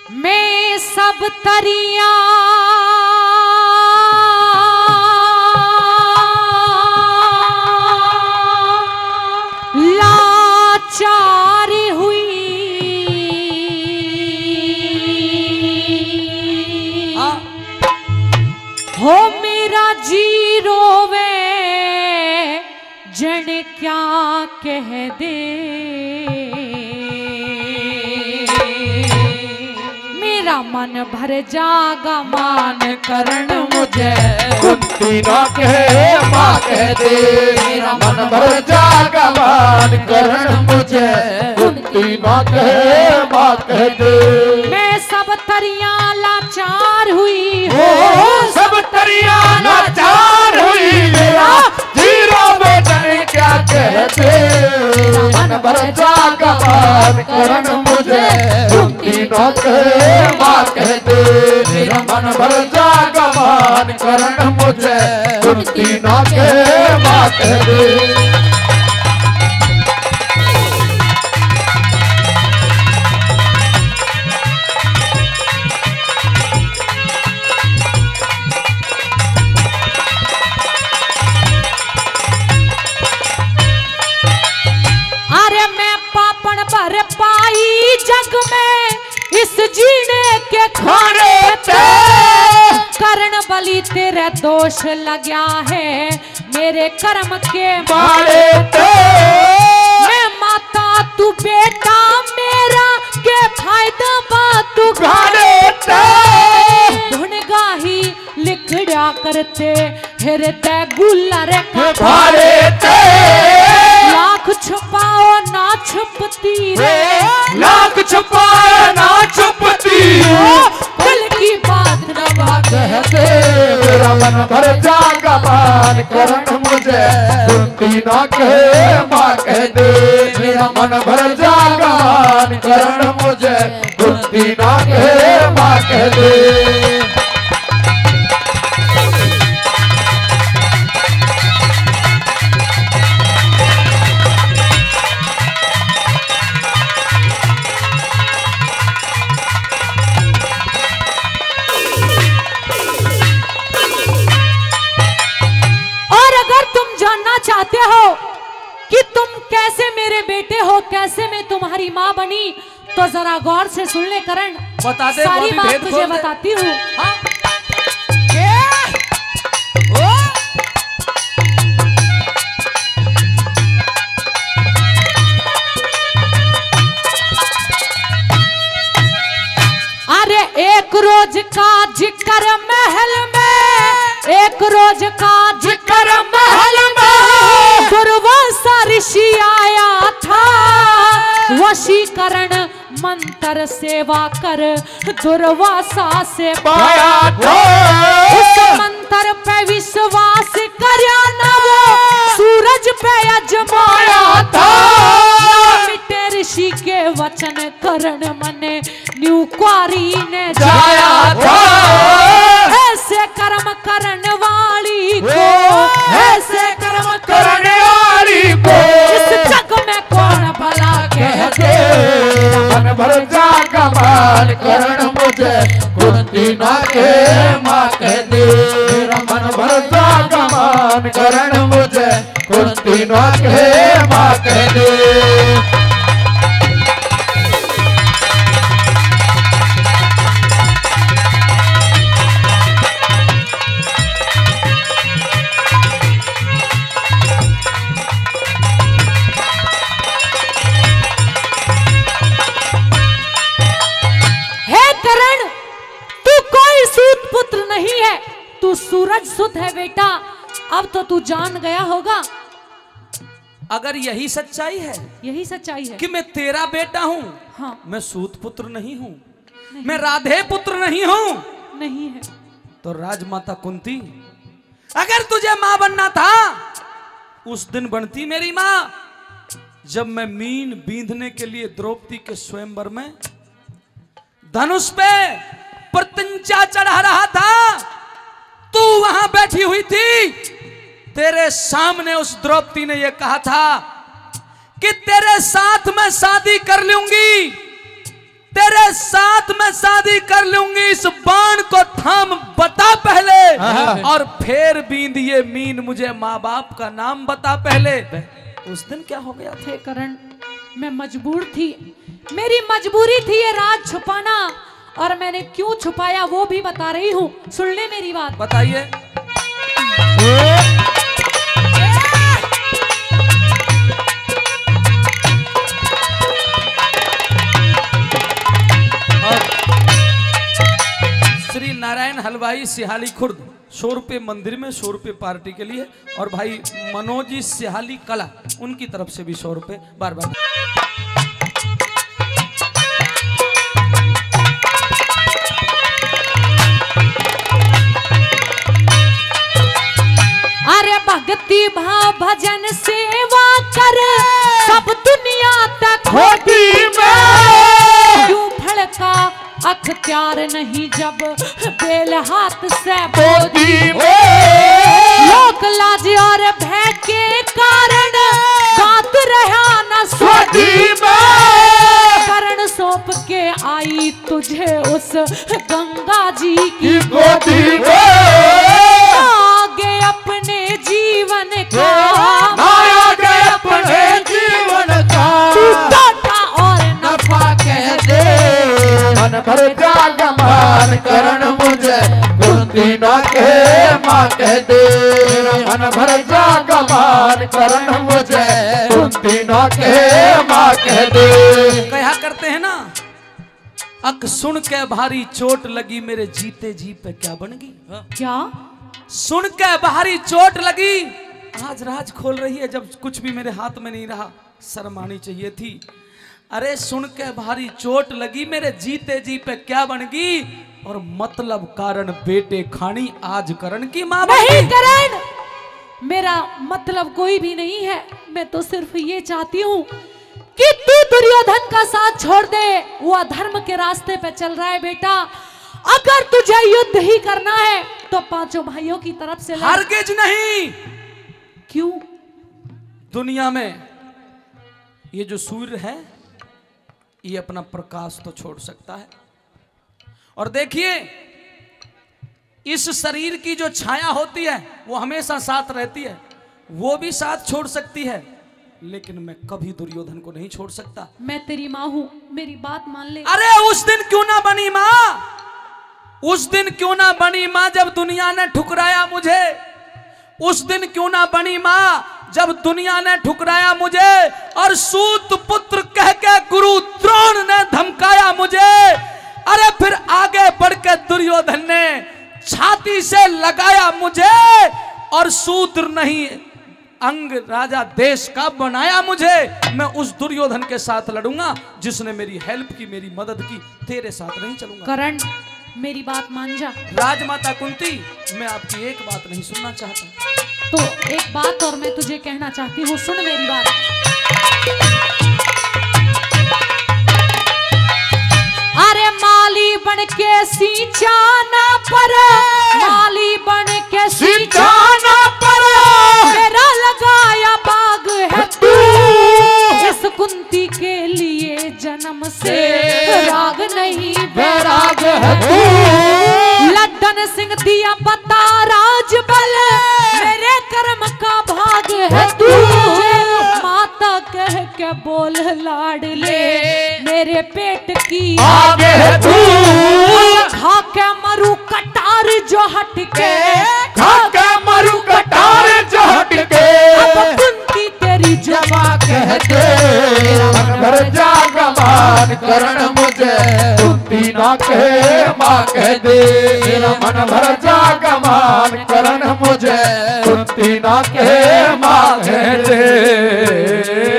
मैं सब तरिया लाचार हुई, हो मेरा जी रोवे जन क्या कह दे, मेरा मन भर जागा मान करण मुझे कुंती ना कहे माँ कह दे, मेरा मन भर जागा मान करण मुझे कुंती ना कहे माँ कह दे। मैं सब तरिया लाचार हुई, हो सब तरिया लाचार हुई, मेरा जीरो बेटन क्या कहते, मन भर जागा मान करण मुझे कुंती ना कहे माँ कह दे, मेरा मन भर जागा मान करण मुझे कुंती ना कहे माँ कह दे। भर पाई जग में इस जीने के खाने थे, करण बलि तेरे दोष लग्या है मेरे कर्म के मारे थे, मैं माता तू बेटा मेरा के फायदा बात तू घाड़े थे, धुन गाही लिखड़ा करते हृदय गुल्लर भारे थे, लाख छुपाओ ना छुपती रे, लाख छुपाओ ना छुपती दिल की बात न कहते, मेरा मन भर जागा मान करण मुझे कुंती ना कहे माँ कह दे, मेरा मन भर जागा मान करण मुझे कुंती ना कहे माँ कह दे। चाहते हो कि तुम कैसे मेरे बेटे हो, कैसे मैं तुम्हारी माँ बनी, तो जरा गौर से सुन ले करण, बता दे, सारी बात तुझे बताती हूँ। अरे एक रोज का जिक्र महल में, एक रोज का जिक्र महल में दुर्वासा ऋषि आया था, वशीकरण मंत्र सेवा कर दुर्वासा से पाया था, उस मंत्र पे विश्वास करया ना वो सूरज पे अजमाया था, मिटे ऋषि के वचन करण मने न्यू क्वारी ने जाया था, ऐसे कर्म करने वाली को, ऐसे कर्म करने वाली को इस जग में कौन भला कहते, मन भर जागा मान करण मुझे कुंती ना कहे माँ कह दे, मेरा मन भर जागा मान करण मुझे कुंती ना कहे माँ कह दे। तू सूरज सुत है बेटा, अब तो तू जान गया होगा। अगर यही सच्चाई है, यही सच्चाई है कि मैं तेरा बेटा हूँ, हाँ, मैं सूत पुत्र नहीं हूँ, मैं राधे पुत्र नहीं हूँ, नहीं है, तो राजमाता कुंती अगर तुझे माँ बनना था उस दिन बनती मेरी माँ, जब मैं मीन बींधने के लिए द्रौपदी के स्वयंवर में धनुष पे प्रत्यंचा चढ़ा रहा था, तू वहां बैठी हुई थी, तेरे सामने उस द्रौपदी ने यह कहा था कि तेरे साथ मैं शादी कर लूंगी, तेरे साथ मैं शादी और फिर बींद ये मीन, मुझे माँ बाप का नाम बता पहले। उस दिन क्या हो गया था? थे करण, मैं मजबूर थी, मेरी मजबूरी थी ये राज छुपाना, और मैंने क्यों छुपाया वो भी बता रही हूँ। सुन ले मेरी बात। बताइए। श्री नारायण हलवाई सिहाली खुर्द 100 रुपये मंदिर में, 100 रुपये पार्टी के लिए, और भाई मनोज सिहाली कला उनकी तरफ से भी 100 रुपये बार बार। अरे भक्ति भाव भजन सेवा कर, सब दुनिया तक होती में क्यों भड़का अख्तियार नहीं जब बेल हाथ से होती में लोक लाज और भय के कारण बात रहा न होती में करण सौंप के आई तुझे उस गंगा जी की गोदी में आगे अपने जीवन का आगे अपने जीवन का घाटा और नफा कह दे, मन भर जाग मान करण मुझे कुंती न कहे माँ कह दे, मन भर जाग मान करण मुझे कुंती न कहे माँ कह दे। कहा करते हैं ना, अक सुन के भारी चोट लगी मेरे जीते जी पे क्या बन गई। क्या सुन के भारी चोट लगी, आज राज खोल रही है जब कुछ भी मेरे हाथ में नहीं रहा, शर्म आनी चाहिए थी। अरे सुन के भारी चोट लगी मेरे जीते जी पे क्या बन गई, और मतलब कारण बेटे खानी आज करण की माँ नहीं करण, मेरा मतलब कोई भी नहीं है। मैं तो सिर्फ ये चाहती हूँ कि तू दुर्योधन का साथ छोड़ दे, वो अधर्म के रास्ते पे चल रहा है बेटा। अगर तुझे युद्ध ही करना है तो पांचों भाइयों की तरफ से लड़। हरगिज नहीं। क्यों? दुनिया में ये जो सूर्य है ये अपना प्रकाश तो छोड़ सकता है, और देखिए इस शरीर की जो छाया होती है वो हमेशा साथ रहती है, वो भी साथ छोड़ सकती है, लेकिन मैं कभी दुर्योधन को नहीं छोड़ सकता। मैं तेरी माँ हूं, मेरी बात मान ले। अरे उस दिन क्यों ना बनी माँ, उस दिन क्यों ना बनी माँ जब दुनिया ने ठुकराया मुझे, उस दिन क्यों ना बनी माँ जब दुनिया ने ठुकराया मुझे, और सूत पुत्र कह के गुरु द्रोण ने धमकाया मुझे। अरे फिर आगे बढ़ के दुर्योधन ने छाती से लगाया मुझे, और शूद्र नहीं अंग राजा देश का बनाया मुझे। मैं उस दुर्योधन के साथ लड़ूंगा जिसने मेरी हेल्प की, मेरी मदद की, तेरे साथ नहीं चलूंगा। करण मेरी बात मान जा। राजमाता कुंती, मैं आपकी एक बात नहीं सुनना चाहता। तो एक बात और मैं तुझे कहना चाहती हूँ, सुन मेरी बात। अरे माली बन के सींचाना पर, माली बन के सींचाना पर मेरा लगाया बाग है तू, इस कुंती के लिए जन्म से राग नहीं बैराग है तू। लड्डन सिंह दिया पता राज बल, मेरे कर्म का भाग है तू। माता कह के बोल लाडले, मेरे पेट की आगे है तू, खा के मरू कटार जो हटके, खा के मरू कटार जो हटके, अब कुंती तेरी जवा कह दे, मन भर जाग मान करण मुझे कुंती ना कहे माँ कह दे, मन भर जाग मान करण मुझे कुंती ना कहे माँ कह दे।